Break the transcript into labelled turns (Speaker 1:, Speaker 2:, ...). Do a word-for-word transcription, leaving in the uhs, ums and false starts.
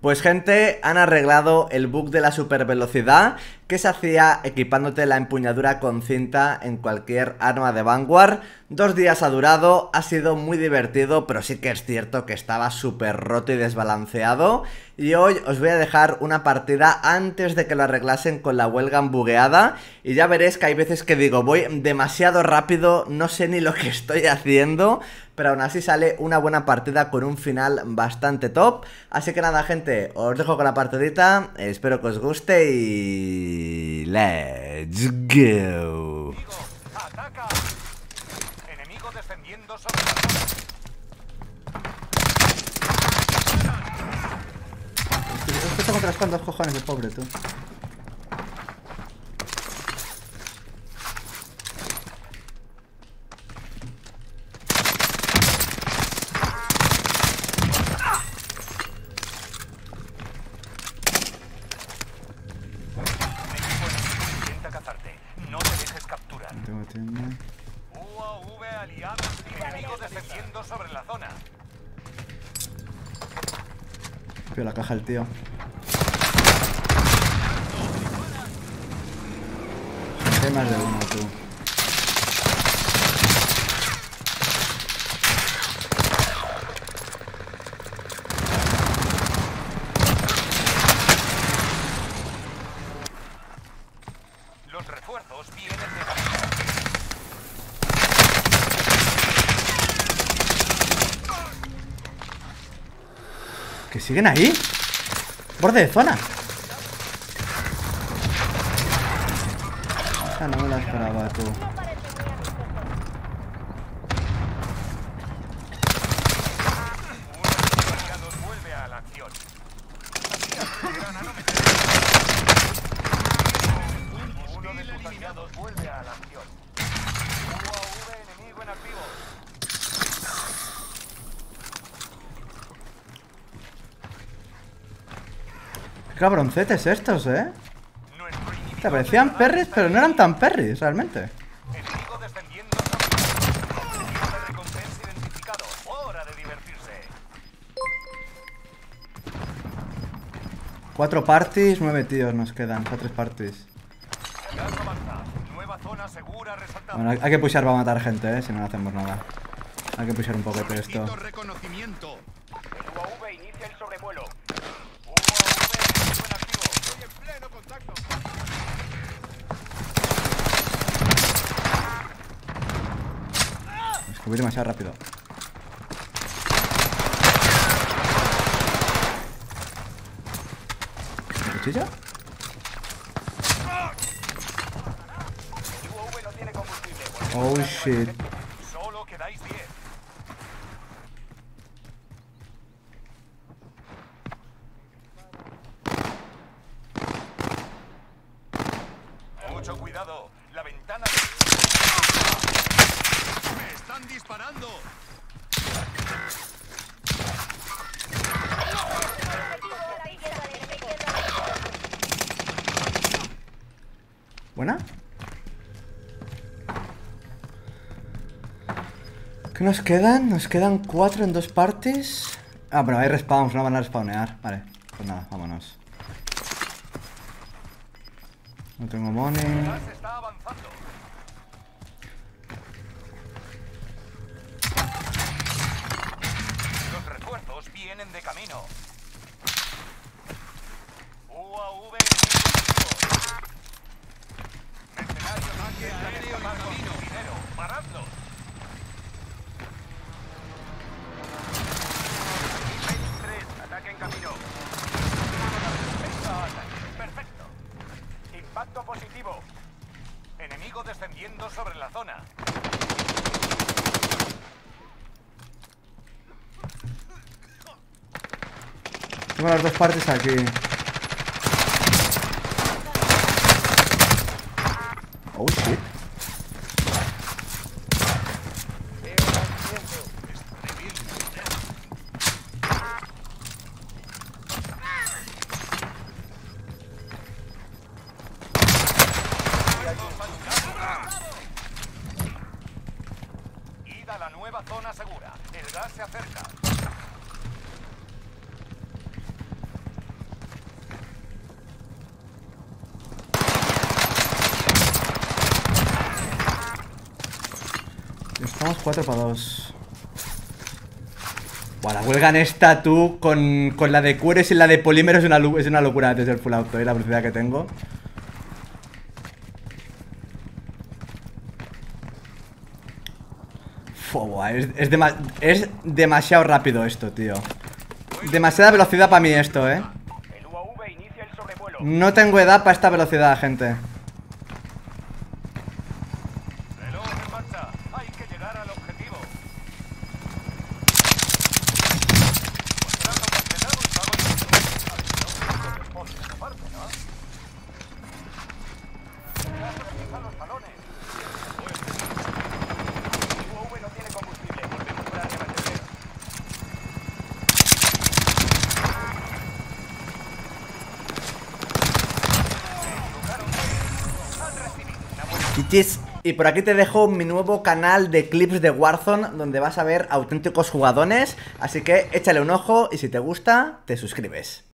Speaker 1: Pues gente, han arreglado el bug de la supervelocidad que se hacía equipándote la empuñadura con cinta en cualquier arma de Vanguard. Dos días ha durado, ha sido muy divertido, pero sí que es cierto que estaba súper roto y desbalanceado. Y hoy os voy a dejar una partida antes de que lo arreglasen con la wellgun bugueada. Y ya veréis que hay veces que digo, voy demasiado rápido, no sé ni lo que estoy haciendo, pero aún así sale una buena partida con un final bastante top. Así que nada gente, os dejo con la partidita, espero que os guste y... ¡let's go!
Speaker 2: ¡Ataca! Enemigo descendiendo sobre la zona.
Speaker 1: Esto está contra las cuantas cojones el pobre tú.
Speaker 2: Intenta cazarte. No te dejes capturar.
Speaker 1: No tengo tienda.
Speaker 2: U A V aliados. Enemigo descendiendo sobre la zona.
Speaker 1: Veo la caja el tío. Hay más de uno tú.
Speaker 2: Los refuerzos vienen de...
Speaker 1: ¿Que siguen ahí? Borde de zona. Ah, no me la esperaba tú.
Speaker 2: Uno de tus aliados vuelve a la acción. Uno de tus aliados vuelve a la acción. U A V enemigo en activo.
Speaker 1: Qué cabroncetes estos, eh.
Speaker 2: Nuestro inhibitor
Speaker 1: Te parecían perris, pero no eran tan perris, realmente.
Speaker 2: enemigo descendiendo sobre... Objetivo de recompensa identificado. Hora de divertirse.
Speaker 1: Cuatro parties, nueve tíos nos quedan. Para tres parties.
Speaker 2: Gas avanza. Nueva zona segura resaltada.
Speaker 1: Bueno, hay que pushar para matar gente, eh. Si no, no hacemos nada. Hay que pushar un poco de esto.
Speaker 2: Reconocimiento. U A V inicia el sobrevuelo. U A V enemigo en activo. Estoy en pleno contacto.
Speaker 1: Es que voy demasiado rápido. ¿Un cuchillo?
Speaker 2: U A V no tiene combustible.
Speaker 1: Oh shit.
Speaker 2: Solo quedáis diez. Mucho cuidado. La ventana de... ¡Me están disparando!
Speaker 1: ¿Buena? ¿Qué nos quedan? Nos quedan cuatro en dos partes. Ah, pero hay respawns, no van a respawnear. Vale, pues nada, vámonos. No tengo money.
Speaker 2: ¡Gas está avanzando! Los refuerzos vienen de camino. U A V enemigo. Mercenarios intentan escapar con su dinero. ¡Paradlos! tres, ataque en camino. Defensa, ataque. Perfecto. Impacto positivo. Enemigo descendiendo sobre la zona.
Speaker 1: Tengo las dos partes aquí. Oh shit.
Speaker 2: Ida a la nueva zona segura. El gas se acerca.
Speaker 1: cuatro para dos. Buah, la huelga en esta, tú, con, con la de cueres y la de polímero es una, es una locura desde el full auto, ¿eh? La velocidad que tengo. Fua, buah, es, es, dema es demasiado rápido esto, tío. Demasiada velocidad para mí esto, ¿eh?
Speaker 2: El U A V inicia el sobrevuelo.
Speaker 1: No tengo edad para esta velocidad, gente.
Speaker 2: Reloj en marcha. Hay que llegar al objetivo. Contrato completado y pago el responde esa parte, ¿no? Ya se los talones. El U A V no tiene combustible. Volvemos para abastecer.
Speaker 1: Chichis. Y por aquí te dejo mi nuevo canal de clips de Warzone, donde vas a ver auténticos jugadones. Así que échale un ojo y si te gusta, te suscribes.